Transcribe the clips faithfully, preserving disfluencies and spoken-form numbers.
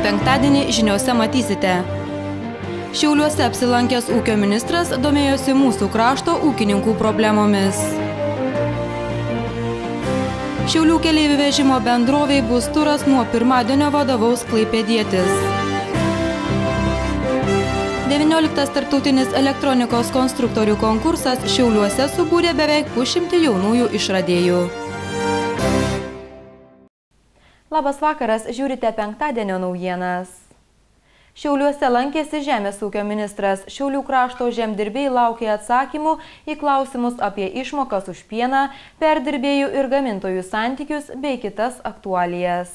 penktadienį žiniose matysite. Šiauliuose apsilankęs ūkio ministras domėjosi mūsų krašto ūkininkų problemomis. Šiaulių keleivių vežimo bendrovei bus turas nuo pirmadienio vadovaus klaipėdietis. devynioliktas tarptautinis elektronikos konstruktorių konkursas Šiauliuose subūrė beveik pusšimtį jaunųjų išradėjų. Labas vakaras, žiūrite penktadienio naujienas. Šiauliuose lankėsi žemės ūkio ministras. Šiaulių krašto žemdirbiai laukė atsakymų į klausimus apie išmokas už pieną, perdirbėjų ir gamintojų santykius bei kitas aktualijas.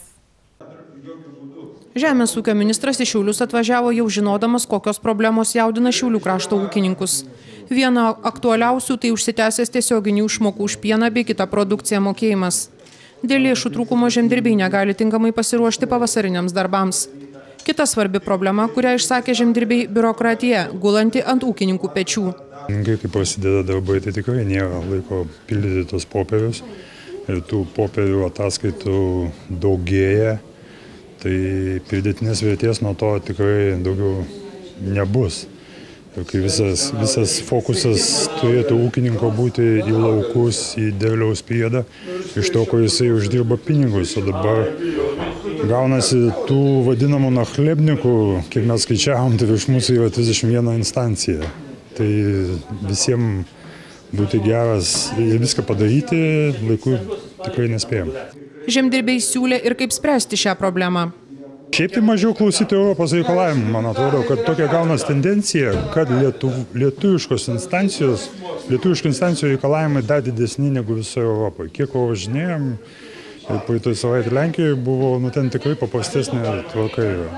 Žemės ūkio ministras į Šiaulius atvažiavo jau žinodamas, kokios problemos jaudina Šiaulių krašto ūkininkus. Viena aktualiausių tai užsitęsęs tiesioginių išmokų už pieną bei kitą produkciją mokėjimas. Dėl lėšų trūkumo žemdirbiai negali tinkamai pasiruošti pavasariniams darbams. Kita svarbi problema, kurią išsakė žemdirbiai – biurokratija, gulanti ant ūkininkų pečių. Kai prasideda darbai, tai tikrai nėra laiko pildyti tos popierius. Ir tų popierių ataskaitų daugėja, tai pridėtinės vertės nuo to tikrai daugiau nebus. Ir kai visas, visas fokusas turėtų ūkininko būti į laukus, į derliaus priedą, iš to, ko jisai uždirba pinigus. O dabar gaunasi tų vadinamų nachlebnikų, kiek mes skaičiavom, tai virš mūsų yra trisdešimt viena instancija. Tai visiems būti geras ir viską padaryti, laiku tikrai nespėjom. Žemdirbiai siūlė ir kaip spręsti šią problemą. Šiaip tai mažiau klausyti Europos reikalavimų. Man atrodo, kad tokia gaunas tendencija, kad lietuv, lietuviškos instancijos, lietuviškų instancijų reikalavimai dar didesni negu visoje Europoje. Kiek važinėjom, ir praeitoj savaitę Lenkijoje buvo, nu ten tikrai paprastesnė tvarka yra.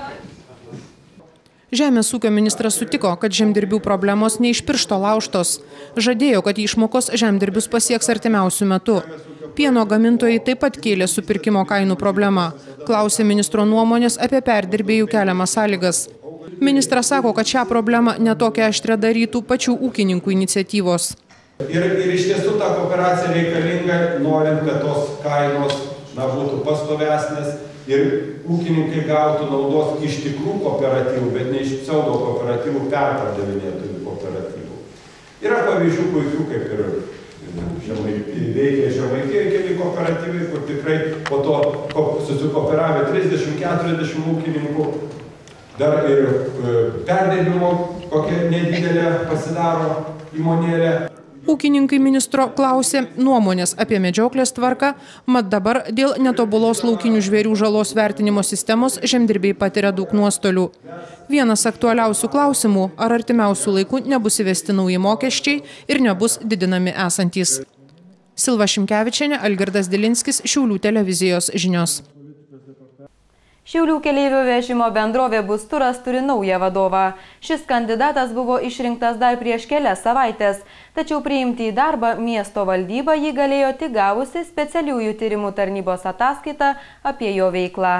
Žemės ūkio ministras sutiko, kad žemdirbių problemos ne iš piršto laužtos. Žadėjo, kad išmokos žemdirbius pasieks artimiausių metų. Pieno gamintojai taip pat kėlė supirkimo kainų problemą. Klausė ministro nuomonės apie perdirbėjų keliamas sąlygas. Ministras sako, kad šią problemą netokią aštrią darytų pačių ūkininkų iniciatyvos. Ir, ir iš tiesų ta kooperacija reikalinga, norint, kad tos kainos na, būtų pastovesnės ir ūkininkai gautų naudos iš tikrų kooperatyvų, bet ne iš pseudo kooperatyvų perpardavinėtojų kooperatyvų. Yra pavyzdžių puikių, kaip ir veikia Žemaitijoje keli kooperatyvai, kur tikrai po to susikooperavę trisdešimt keturiasdešimt ūkininkų, dar ir perdirbimo kokia nedidelė pasidaro įmonėlė. Ūkininkai ministro klausė nuomonės apie medžioklės tvarką, mat dabar dėl netobulos laukinių žvėrių žalos vertinimo sistemos žemdirbiai patiria daug nuostolių. Vienas aktualiausių klausimų, ar artimiausių laikų nebus įvesti nauji mokesčiai ir nebus didinami esantys. Silva Šimkevičienė, Algirdas Dilinskis, Šiaulių televizijos žinios. Šiaulių keleivių vežimo bendrovė Busturas turi naują vadovą. Šis kandidatas buvo išrinktas dar prieš kelias savaitės, tačiau priimti į darbą miesto valdyba jį galėjo tik gavusi specialiųjų tyrimų tarnybos ataskaitą apie jo veiklą.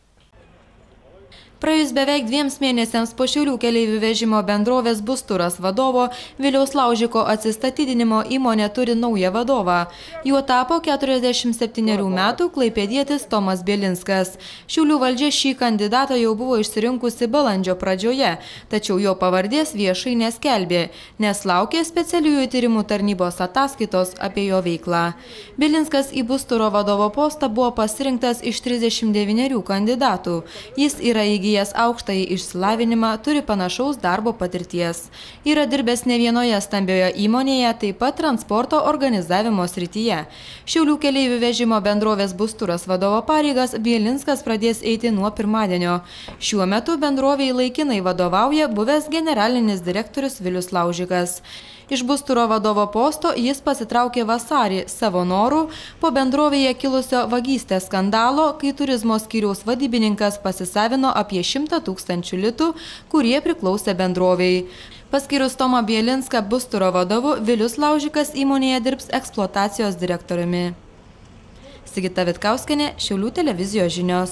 Praėjus beveik dviems mėnesiams po Šiaulių keleivių vežimo bendrovės Busturas vadovo Viliaus Laužiko atsistatydinimo įmonė turi naują vadovą. Juo tapo keturiasdešimt septynerių metų klaipėdietis Tomas Bielinskas. Šiaulių valdžia šį kandidatą jau buvo išsirinkusi balandžio pradžioje, tačiau jo pavardės viešai neskelbė, nes laukė specialiųjų tyrimų tarnybos ataskaitos apie jo veiklą. Bielinskas į Busturo vadovo postą buvo pasirinktas iš trisdešimt devynerių kandidatų. Jis yra įgijęs aukštąjį išsilavinimą, turi panašaus darbo patirties. Yra dirbęs ne vienoje stambioje įmonėje, taip pat transporto organizavimo srityje. Šiaulių keleivių vežimo bendrovės Busturas vadovo pareigas Bielinskas pradės eiti nuo pirmadienio. Šiuo metu bendrovei laikinai vadovauja buvęs generalinis direktorius Vilius Laužikas. Iš Busturo vadovo posto jis pasitraukė vasarį savo norų po bendrovėje kilusio vagystės skandalo, kai turizmo skyriaus vadybininkas pasisavino apie šimtą tūkstančių litų, kurie priklausė bendrovei. Paskyrus Tomą Bielinską Busturo vadovu, Vilius Laužikas įmonėje dirbs eksploatacijos direktoriumi. Sigita Vitkauskienė, Šiaulių televizijos žinios.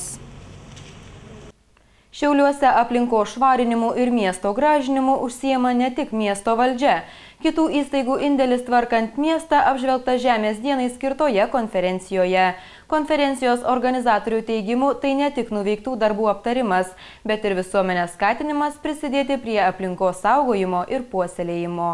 Šiauliuose aplinkos švarinimu ir miesto gražinimu užsiema ne tik miesto valdžia. Kitų įstaigų indėlis tvarkant miestą apžvelgta Žemės dienai skirtoje konferencijoje. Konferencijos organizatorių teigimu tai ne tik nuveiktų darbų aptarimas, bet ir visuomenės skatinimas prisidėti prie aplinkos saugojimo ir puoselėjimo.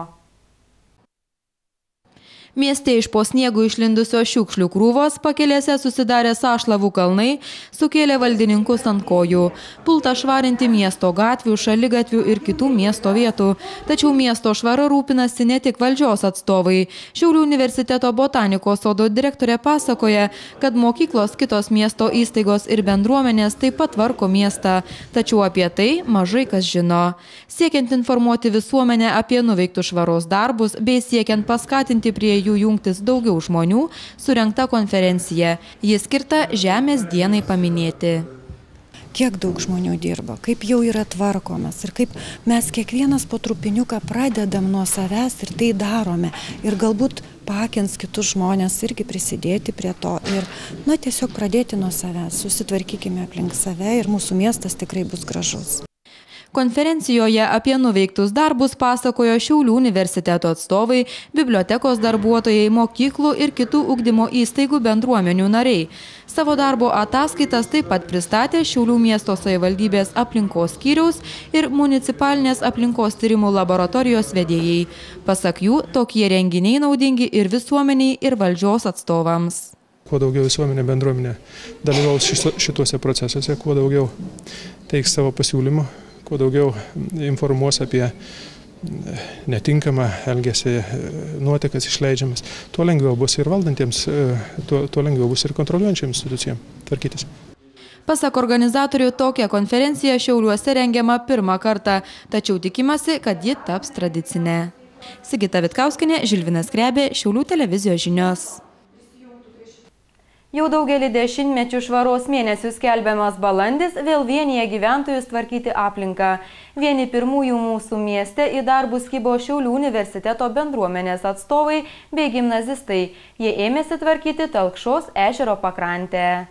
Mieste iš po sniegų išlindusios šiukšlių krūvos pakelėse susidarė sąšlavų kalnai, sukėlė valdininkus ant kojų. Pulta švarinti miesto gatvių, šaligatvių ir kitų miesto vietų. Tačiau miesto švara rūpinasi ne tik valdžios atstovai. Šiaulių universiteto botanikos sodo direktorė pasakoja, kad mokyklos, kitos miesto įstaigos ir bendruomenės taip pat tvarko miestą. Tačiau apie tai mažai kas žino. Siekiant informuoti visuomenę apie nuveiktus švaros darbus bei siekiant paskatinti prie jų jungtis daugiau žmonių, surengta konferencija. Ji skirta Žemės dienai paminėti. Kiek daug žmonių dirba, kaip jau yra tvarkomas ir kaip mes kiekvienas po trupiniuką pradedam nuo savęs ir tai darome. Ir galbūt pakins kitus žmonės irgi prisidėti prie to ir, na, tiesiog pradėti nuo savęs. Susitvarkykime aplink save ir mūsų miestas tikrai bus gražus. Konferencijoje apie nuveiktus darbus pasakojo Šiaulių universiteto atstovai, bibliotekos darbuotojai, mokyklų ir kitų ugdymo įstaigų bendruomenių nariai. Savo darbo ataskaitas taip pat pristatė Šiaulių miesto savivaldybės aplinkos skyriaus ir municipalinės aplinkos tyrimų laboratorijos vedėjai. Pasak jų, tokie renginiai naudingi ir visuomeniai, ir valdžios atstovams. Kuo daugiau visuomenė bendruomenė dalyvaus šituose procesuose, kuo daugiau teiks savo pasiūlymų, kuo daugiau informuos apie netinkamą elgesį, nuotekas išleidžiamas, tuo lengviau bus ir valdantiems, tuo, tuo lengviau bus ir kontroliuojančiams institucijom tvarkytis. Pasak organizatorių, tokia konferencija Šiauliuose rengiama pirmą kartą, tačiau tikimasi, kad ji taps tradicinė. Sigita Vitkauskienė, Žilvinas Krebė, Šiaulių televizijos žinios. Jau daugelį dešimtmečių švaros mėnesių skelbiamas balandis vėl vienija gyventojus tvarkyti aplinką. Vieni pirmųjų mūsų mieste į darbus kibo Šiaulių universiteto bendruomenės atstovai bei gimnazistai. Jie ėmėsi tvarkyti Talkšos ežero pakrantę.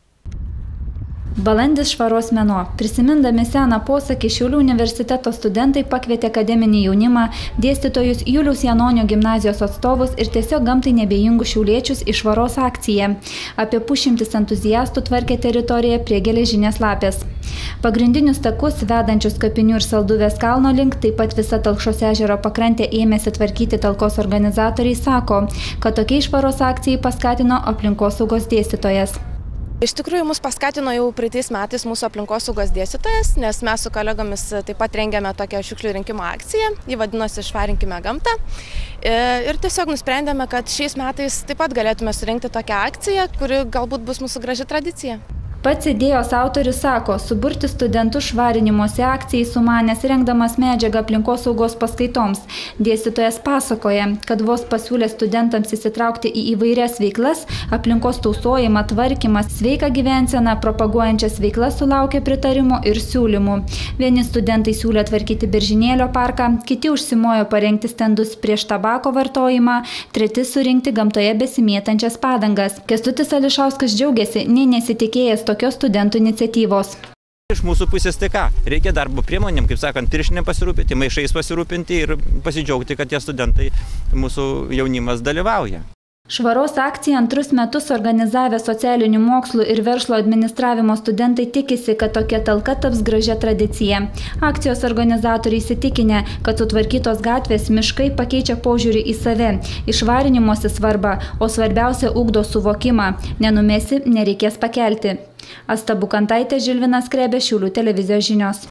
Balandis švaros mėnuo. Prisimindami seną posakį, Šiaulių universiteto studentai pakvietė akademinį jaunimą, dėstytojus, Juliaus Janonio gimnazijos atstovus ir tiesiog gamtai nebejingus šiauliečius į švaros akciją. Apie pusšimtis entuziastų tvarkė teritoriją prie Geležinės Lapės. Pagrindinius takus, vedančius Kapinių ir Salduvės kalno link, taip pat visa Talkšos ežero pakrantė ėmėsi tvarkyti talkos organizatoriai, sako, kad tokiai švaros akcijai paskatino aplinkosaugos dėstytojas. Iš tikrųjų, mus paskatino jau praeitais metais mūsų aplinkosaugos dėstytojas, nes mes su kolegomis taip pat rengėme tokią šiukšlių rinkimo akciją, ji vadinosi Švarinkime gamtą. Ir tiesiog nusprendėme, kad šiais metais taip pat galėtume surinkti tokią akciją, kuri galbūt bus mūsų graži tradicija. Pats idėjos autorius sako, suburti studentus švarinimosi akcijai sumanęs rengdamas medžiagą aplinkosaugos paskaitoms. Dėstytojas pasakoja, kad vos pasiūlė studentams įsitraukti į įvairias veiklas, aplinkos tausojimą, tvarkymą, sveiką gyvenseną, propaguojančias veiklas sulaukė pritarimo ir siūlymų. Vieni studentai siūlė tvarkyti Beržynėlio parką, kiti užsimojo parengti stendus prieš tabako vartojimą, treti surinkti gamtoje besimėtančias padangas. Kęstutis Ališauskas džiaugiasi, nei nesitikėjęs tokios studentų iniciatyvos. Iš mūsų pusės tai ką? Reikia darbo priemonėm, kaip sakant, pirštinėm pasirūpinti, maišais pasirūpinti ir pasidžiaugti, kad tie studentai, mūsų jaunimas dalyvauja. Švaros akciją antrus metus organizavę socialinių mokslų ir verslo administravimo studentai tikisi, kad tokia talka taps gražia tradicija. Akcijos organizatoriai įsitikinę, kad sutvarkytos gatvės miškai pakeičia požiūrį į save, išvarinimosi svarbą, o svarbiausia ugdo suvokimą. Nenumesi, nereikės pakelti. Asta Bukantaitė, Žilvinas Krebė, Šiaulių televizijos žinios.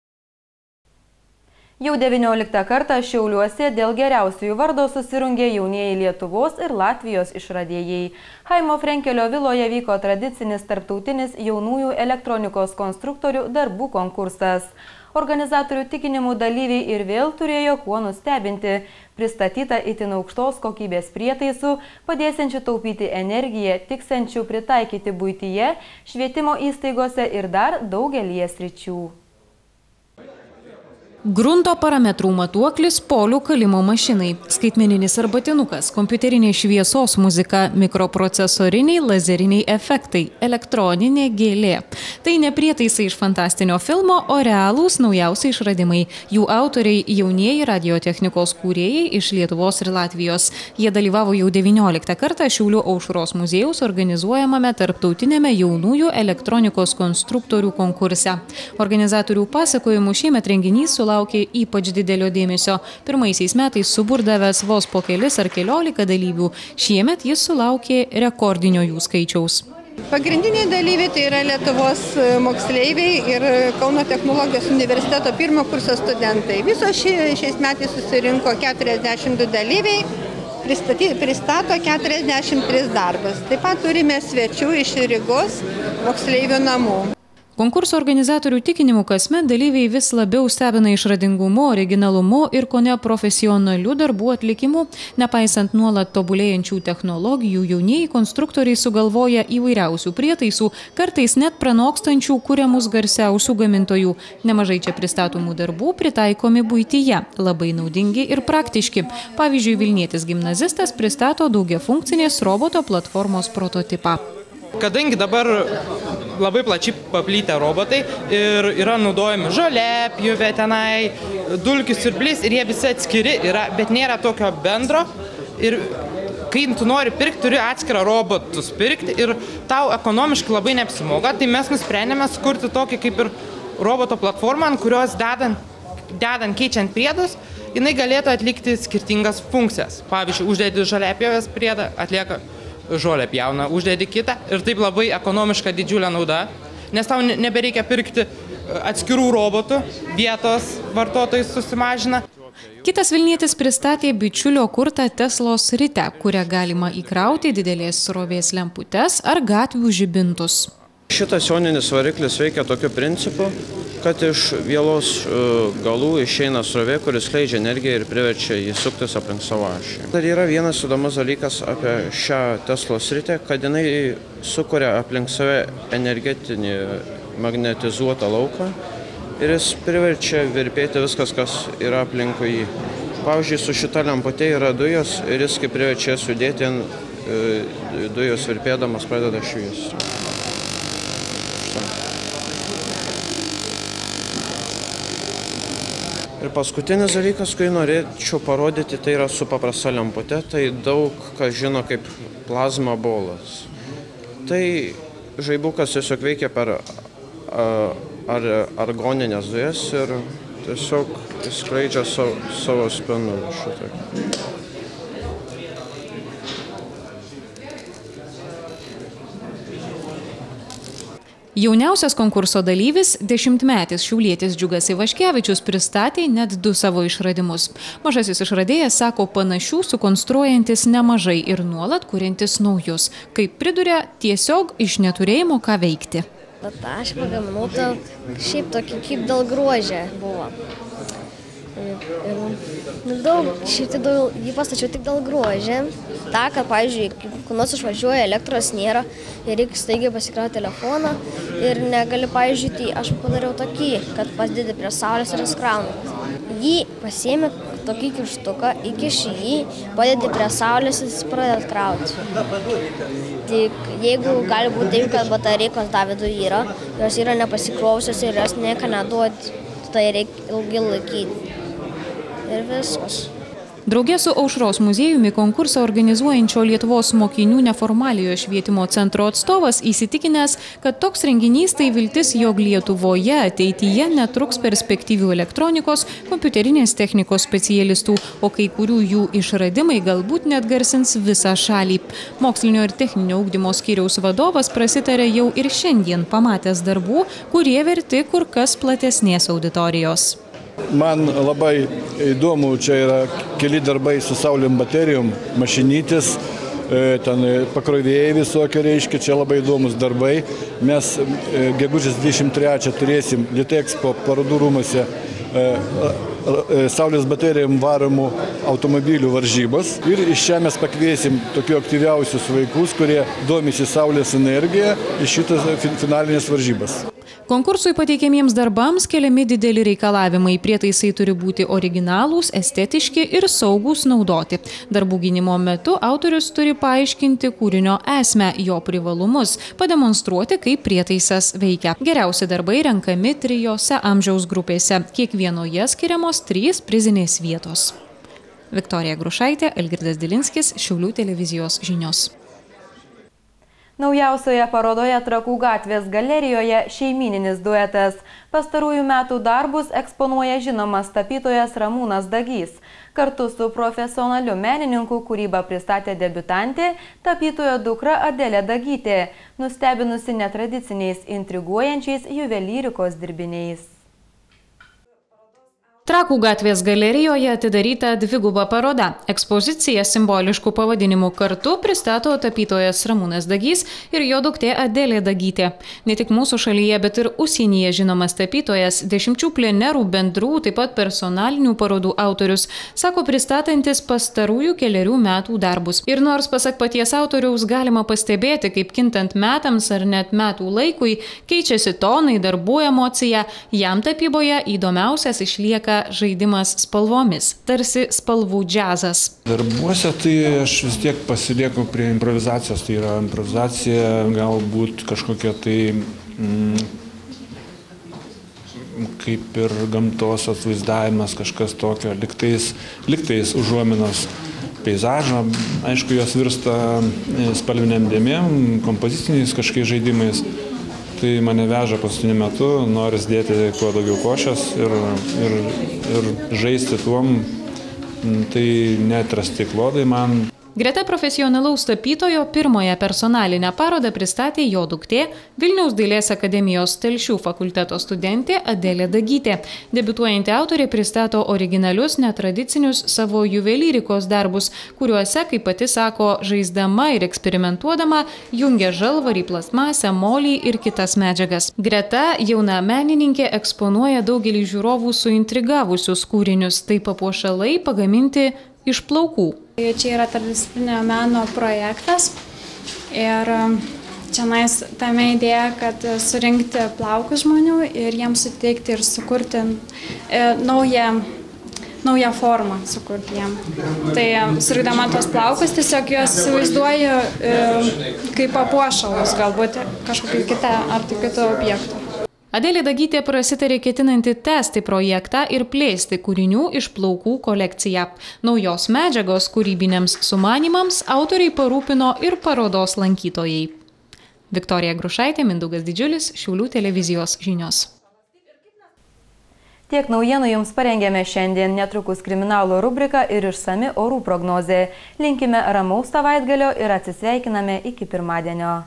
Jau devynioliktą kartą Šiauliuose dėl geriausiųjų vardo susirungė jaunieji Lietuvos ir Latvijos išradėjai. Chaimo Frenkelio viloje vyko tradicinis tarptautinis jaunųjų elektronikos konstruktorių darbų konkursas. Organizatorių tikinimų dalyviai ir vėl turėjo kuo nustebinti. Pristatyta itin aukštos kokybės prietaisų, padėsiančių taupyti energiją, tiksančių pritaikyti buityje, švietimo įstaigose ir dar daugelyje sričių. Grunto parametrų matuoklis polių kalimo mašinai, skaitmeninis arbatinukas, kompiuterinė šviesos muzika, mikroprocesoriniai lazeriniai efektai, elektroninė gėlė. Tai ne prietaisai iš fantastinio filmo, o realūs naujausi išradimai. Jų autoriai jaunieji radiotechnikos kūrėjai iš Lietuvos ir Latvijos. Jie dalyvavo jau devynioliktą kartą Šiaulių Aušros muziejaus organizuojamame tarptautinėme jaunųjų elektronikos konstruktorių konkurse. Organizatorių pasakojimų šiemet renginys sulaukė laukė ypač didelio dėmesio. Pirmaisiais metais suburdavęs vos po kelis ar keliolika dalyvių. Šiemet jis sulaukė rekordinio jų skaičiaus. Pagrindiniai dalyviai tai yra Lietuvos moksleiviai ir Kauno technologijos universiteto pirmo kurso studentai. Viso ši, šiais metais susirinko keturiasdešimt du dalyviai, pristaty, pristato keturiasdešimt tris darbus. Taip pat turime svečių iš Rygos moksleivių namų. Konkurso organizatorių tikinimu kasmet dalyviai vis labiau stebina išradingumu, originalumu ir kone profesionalių darbų atlikimu. Nepaisant nuolat tobulėjančių technologijų, jaunieji konstruktoriai sugalvoja įvairiausių prietaisų, kartais net pranokstančių kuriamus garsiausių gamintojų. Nemažai čia pristatomų darbų pritaikomi buityje, labai naudingi ir praktiški. Pavyzdžiui, vilnietis gimnazistas pristato daugiafunkcinės roboto platformos prototipą. Kadangi dabar labai plačiai paplytę robotai ir yra naudojami žoliapjovė tenai, dulkių siurblys ir jie visi atskiri yra, bet nėra tokio bendro. Ir kai tu nori pirkti, turi atskirą robotus pirkti ir tau ekonomiškai labai neapsimoka, tai mes nusprendėme sukurti tokį kaip ir roboto platformą, ant kurios dedant, dedant keičiant priedus, jinai galėtų atlikti skirtingas funkcijas. Pavyzdžiui, uždedi žoliapjovės priedą, atlieka žolę pjauna, uždedi kitą ir taip labai ekonomiška didžiulė nauda, nes tau nebereikia pirkti atskirų robotų, vietos vartotojai susimažina. Kitas vilnietis pristatė bičiulio kurtą Teslos ritę, kurią galima įkrauti didelės srovės lemputes ar gatvių žibintus. Šitas joninis variklis veikia tokiu principu, kad iš vielos galų išeina srovė, kuris skleidžia energiją ir priverčia jį suktis aplink savo ašį. Dar yra vienas įdomus dalykas apie šią Teslos ritę, kad jinai sukuria aplink save energetinį magnetizuotą lauką ir jis priverčia virpėti viskas, kas yra aplinkui jį. Pavyzdžiui, su šita lemputė yra dujos ir jis, kai priverčia jas judėti, dujos virpėdamas pradeda šviesti. Ir paskutinis dalykas, kurį norėčiau parodyti, tai yra su paprasta lempute, tai daug kas žino kaip plazma bolas. Tai žaibukas tiesiog veikia per ar, argoninės dujas ir tiesiog skleidžia savo, savo spindulius šitaip. Jauniausias konkurso dalyvis, dešimtmetis šiaulietis Džiugas Ivaškevičius, pristatė net du savo išradimus. Mažasis išradėjas sako panašių sukonstruojantis nemažai ir nuolat kuriantis naujus. Kaip priduria, tiesiog iš neturėjimo ką veikti. Bet aš pagaminau tą šiaip tokį kaip dėl grožė buvo. Ir, ir daug, šiaip tai daug, jį pastačiau tik dėl grožė. Ta, kad, pavyzdžiui, kai nors išvažiuoja, elektros nėra ir reikia staigiai pasikrauti telefoną ir negali, pavyzdžiui, tai aš padariau tokį, kad pasidedi prie saulės ir jis krauna. Jį pasiėmė tokį kištuką, įkiši jį, padedi prie saulės ir jis pradeda krauti. Tik jeigu gali būti taip, kad batareikos dar viduje yra, jos yra nepasikrovusios ir jos nieko neduoti, tai reikia ilgai laikyti. Ir viskas. Drauge su Aušros muziejumi konkursą organizuojančio Lietuvos mokinių neformaliojo švietimo centro atstovas įsitikinęs, kad toks renginys tai viltis, jog Lietuvoje ateityje netruks perspektyvių elektronikos, kompiuterinės technikos specialistų, o kai kurių jų išradimai galbūt net garsins visą šalį. Mokslinio ir techninio ugdymo skyriaus vadovas prasitarė jau ir šiandien pamatęs darbų, kurie verti kur kas platesnės auditorijos. Man labai įdomu, čia yra keli darbai su saulėm baterijom, mašinytis, ten pakrovėjai visokie reiškia, čia labai įdomus darbai. Mes gegužės dvidešimt trečią turėsim Litexpo parodų rūmuose saulės baterijom varomų automobilių varžybos. Ir iš čia mes pakviesim tokių aktyviausius vaikus, kurie domisi saulės energiją, iš šitas finalinės varžybas. Konkursui pateikiamiems darbams keliami dideli reikalavimai. Prietaisai turi būti originalūs, estetiški ir saugūs naudoti. Darbų gynimo metu autorius turi paaiškinti kūrinio esmę, jo privalumus, pademonstruoti, kaip prietaisas veikia. Geriausi darbai renkami trijose amžiaus grupėse. Kiekvienoje skiriamos trys prizinės vietos. Viktorija Grušaitė, Algirdas Dilinskis, Šiaulių televizijos žinios. Naujausioje parodoje Trakų gatvės galerijoje šeimyninis duetas. Pastarųjų metų darbus eksponuoja žinomas tapytojas Ramūnas Dagys. Kartu su profesionaliu menininku kūrybą pristatė debiutantė, tapytojo dukra Adelė Dagytė, nustebinusi netradiciniais, intriguojančiais juvelyrikos dirbiniais. Trakų gatvės galerijoje atidaryta dviguba paroda. Ekspoziciją simboliškų pavadinimų kartu pristato tapytojas Ramūnas Dagys ir jo duktė Adelė Dagytė. Ne tik mūsų šalyje, bet ir užsienyje žinomas tapytojas, dešimčių plenerų, bendrų, taip pat personalinių parodų autorius, sako pristatantis pastarųjų kelerių metų darbus. Ir nors pasak paties autoriaus galima pastebėti, kaip kintant metams ar net metų laikui keičiasi tonai, darbų emocija, jam tapyboje įdomiausias išlieka žaidimas spalvomis, tarsi spalvų džiazas. Darbuose tai aš vis tiek pasilieku prie improvizacijos, tai yra improvizacija, galbūt kažkokia tai mm, kaip ir gamtos atvaizdavimas, kažkas tokio, liktais, liktais užuominos peizažo, aišku, jos virsta spalviniam dėmėm, kompoziciniais kažkokiais žaidimais. Tai mane veža paskutiniu metu, noris dėti kuo daugiau košės ir, ir, ir žaisti tuom, tai neatrasti klodai man. Greta profesionalaus tapytojo pirmoją personalinę parodą pristatė jo duktė, Vilniaus dailės akademijos Telšių fakulteto studentė Adelė Dagytė. Debiutuojanti autorė pristato originalius, netradicinius savo juvelyrikos darbus, kuriuose, kaip pati sako, žaisdama ir eksperimentuodama, jungia žalvarį, plastmasę, molį ir kitas medžiagas. Greta, jauna menininkė, eksponuoja daugelį žiūrovų suintrigavusius kūrinius, tai papuošalai pagaminti iš plaukų. Čia yra tarpdisciplininio meno projektas ir čianais tame idėja, kad surinkti plaukus žmonių ir jiems suteikti ir sukurti e, naują, naują formą, sukurti jiem. Tai surinkdama tos plaukus tiesiog juos įsivaizduoju e, kaip papuošalus, galbūt kažkokį kitą ar tik kitą objektą. Adelė Dagytė prasitarė ketinanti tęsti projektą ir plėsti kūrinių iš plaukų kolekciją. Naujos medžiagos kūrybiniams sumanymams autoriai parūpino ir parodos lankytojai. Viktorija Grušaitė, Mindaugas Didžiulis, Šiaulių televizijos žinios. Tiek naujienų jums parengėme šiandien, netrukus kriminalo rubrika ir išsami orų prognozė. Linkime ramaus savaitgalio ir atsisveikiname iki pirmadienio.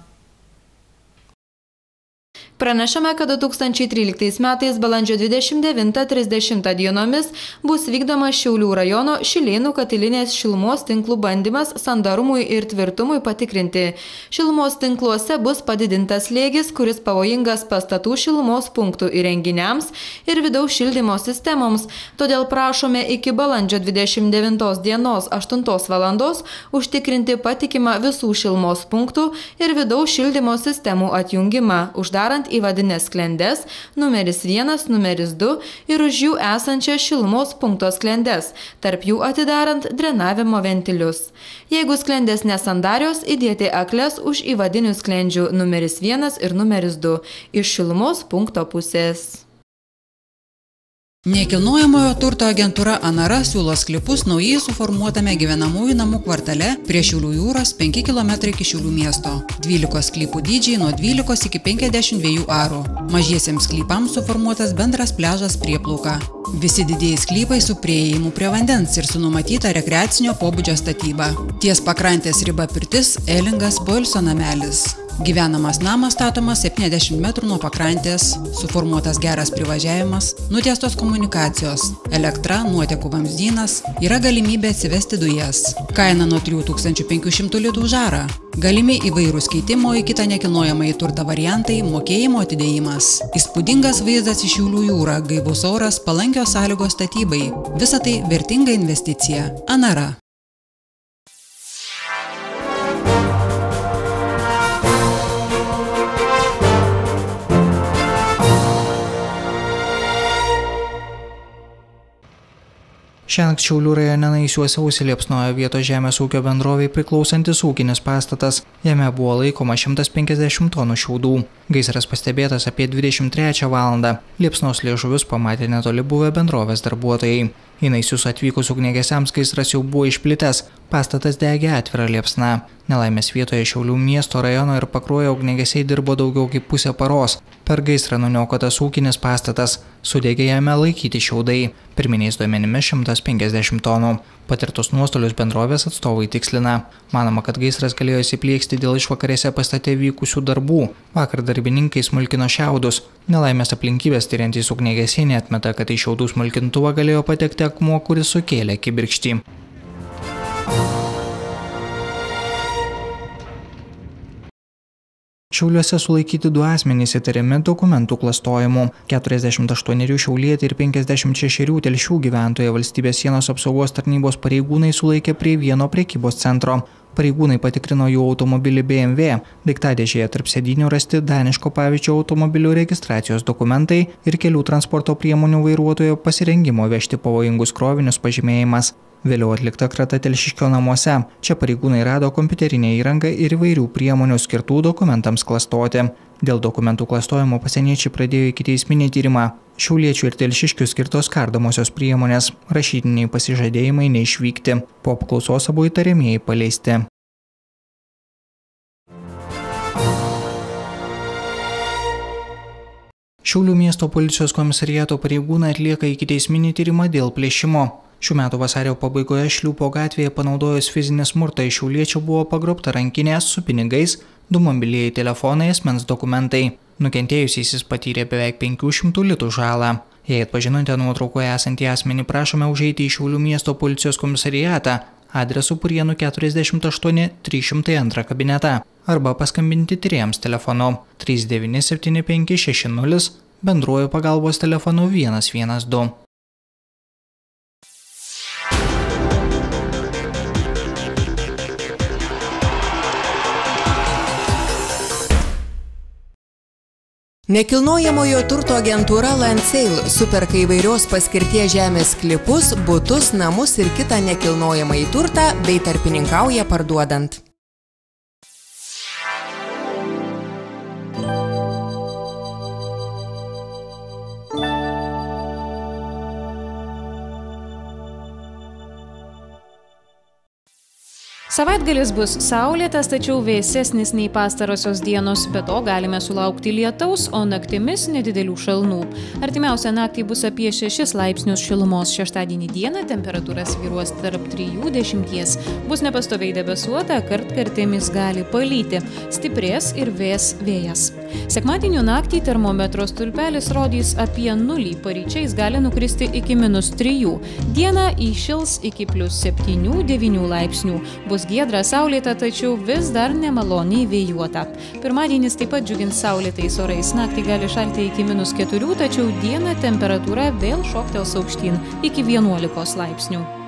Pranešame, kad du tūkstančiai tryliktais metais balandžio dvidešimt devintą trisdešimtą dienomis bus vykdomas Šiaulių rajono Šilėnų katilinės šilumos tinklų bandymas sandarumui ir tvirtumui patikrinti. Šilumos tinkluose bus padidintas slėgis, kuris pavojingas pastatų šilumos punktų įrenginiams ir vidaus šildymo sistemoms. Todėl prašome iki balandžio dvidešimt devintos dienos aštuntos valandos užtikrinti patikimą visų šilumos punktų ir vidaus šildymo sistemų atjungimą, uždarant įvadinės sklendes, numeris vienas, numeris du ir už jų esančias šilumos punkto sklendes, tarp jų atidarant drenavimo ventilius. Jeigu sklendės nesandarios, įdėti akles už įvadinių sklendžių numeris vienas ir numeris du iš šilumos punkto pusės. Nekilnojamojo turto agentūra Anara siūlo sklypus naujai suformuotame gyvenamųjų namų kvartale prie Šiaulių jūros penki kilometrai iki Šiaulių miesto. dvylikos sklypų dydžiai nuo dvylikos iki penkiasdešimt dviejų arų. Mažiesiems sklypams suformuotas bendras pliažas Prieplauka. Visi didieji sklypai su priėjimu prie vandens ir su numatyta rekreacinio pobūdžio statyba. Ties pakrantės riba pirtis, Elingas, poilsio namelis. Gyvenamas namas statomas septyniasdešimt metrų nuo pakrantės, suformuotas geras privažiavimas, nutiestos komunikacijos, elektra, nuotekų vamzdynas, yra galimybė atsivesti dujas. Kaina nuo trijų tūkstančių penkių šimtų litų už arą. Galimi įvairūs keitimo į kitą nekilnojamąjį turtą variantai, mokėjimo atidėjimas. Įspūdingas vaizdas iš Šiaulių jūrą, gaivus oras, palankios sąlygos statybai. Visa tai vertinga investicija. Anara. Šiandien Šiaulių rajone Naisiuose užsiliepsnojo vietos žemės ūkio bendrovei priklausantis ūkinis pastatas. Jame buvo laikoma šimtas penkiasdešimt tonų šiaudų. Gaisras pastebėtas apie dvidešimt trečią valandą. Liepsnos liežuvius pamatė netoli buvę bendrovės darbuotojai. Į Naisius atvykus ugniagesiams gaisras jau buvo išplitęs. Pastatas degė atvira liepsna. Nelaimės vietoje Šiaulių miesto rajono ir Pakruojo ugniagesiai dirbo daugiau kaip pusę paros. Per gaisrą nuniokotas ūkinis pastatas. Sudegė jame laikyti šiaudai. Pirminiais duomenimis šimtas penkiasdešimt tonų. Patirtus nuostolius bendrovės atstovai tikslina. Manoma, kad gaisras galėjo įsiplieksti dėl išvakarėse pastate vykusių darbų. Vakar darbininkai smulkino šiaudus. Nelaimės aplinkybės tyriantys ugniagesiai neatmeta, kad į šiaudų smulkintuvą galėjo patekti akmuo, kuris sukėlė kibirkštį. Šiauliuose sulaikyti du asmenys įtariami dokumentų klastojimu. keturiasdešimt aštuonerių šiaulietį ir penkiasdešimt šešerių Telšių gyventoją Valstybės sienos apsaugos tarnybos pareigūnai sulaikė prie vieno prekybos centro. Pareigūnai patikrino jų automobilį B M W. Daiktadėžėje tarp sėdynių rasti daniško pavyzdžio automobilių registracijos dokumentai ir kelių transporto priemonių vairuotojo pasirengimo vežti pavojingus krovinius pažymėjimas. Vėliau atlikta krata Telšiškio namuose. Čia pareigūnai rado kompiuterinę įrangą ir įvairių priemonių skirtų dokumentams klastoti. Dėl dokumentų klastojimo pasieniečiai pradėjo ikiteisminį tyrimą. Šiauliečių ir Telšiškių skirtos kardomosios priemonės, rašytiniai pasižadėjimai neišvykti. Po apklausos abu įtariamieji paleisti. Šiaulių miesto policijos komisariato pareigūnai atlieka ikiteisminį tyrimą dėl plėšimo. Šių metų vasario pabaigoje Šliūpo gatvėje panaudojus fizinį smurtą iš šiauliečio buvo pagrobta rankinė su pinigais, du mobilieji telefonai, asmens dokumentai. Nukentėjusysis patyrė beveik penkių šimtų litų žalą. Jei atpažinote nuotraukoje esantį asmenį, prašome užeiti į Šiaulių miesto policijos komisariatą adresu Purienų keturiasdešimt aštuoni trys šimtai du kabinetą arba paskambinti tyrėjams telefonu trys devyni septyni penki šeši nulis, bendruoju pagalbos telefonu vienas vienas du. Nekilnojamojo turto agentūra Landsale superka įvairios paskirties žemės sklypus, butus, namus ir kitą nekilnojamąjį turtą bei tarpininkauja parduodant. Savaitgalis bus saulėtas, tačiau vėsesnis nei pastarosios dienos, be to galime sulaukti lietaus, o naktimis nedidelių šalnų. Artimiausią naktį bus apie šešis laipsnius šilumos, šeštadienį dieną temperatūra svyruos tarp trijų dešimties. Bus nepastoviai debesuota, kartkartėmis gali palyti, stiprės ir vės vėjas. Sekmadienio naktį termometro stulpelis rodys apie nulį, paryčiais gali nukristi iki minus trijų. Dieną įšils iki plius septynių devynių laipsnių. Bus giedra, saulėta, tačiau vis dar nemaloniai vėjuota. Pirmadienis taip pat džiugins saulėtais orais. Naktį gali šalti iki minus keturių, tačiau dieną temperatūra vėl šoktels aukštyn iki vienuolikos laipsnių.